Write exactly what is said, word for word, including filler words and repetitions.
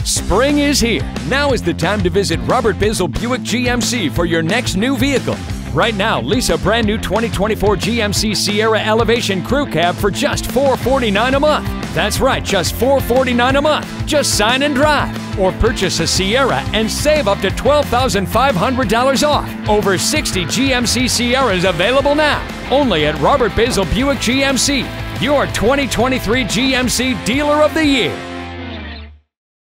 Spring is here. Now is the time to visit Robert Basil Buick G M C for your next new vehicle. Right now, lease a brand new twenty twenty-four G M C Sierra Elevation Crew Cab for just four hundred forty-nine dollars a month. That's right, just four hundred forty-nine dollars a month. Just sign and drive. Or purchase a Sierra and save up to twelve thousand five hundred dollars off. Over sixty G M C Sierras available now. Only at Robert Basil Buick G M C, your twenty twenty-three G M C Dealer of the Year.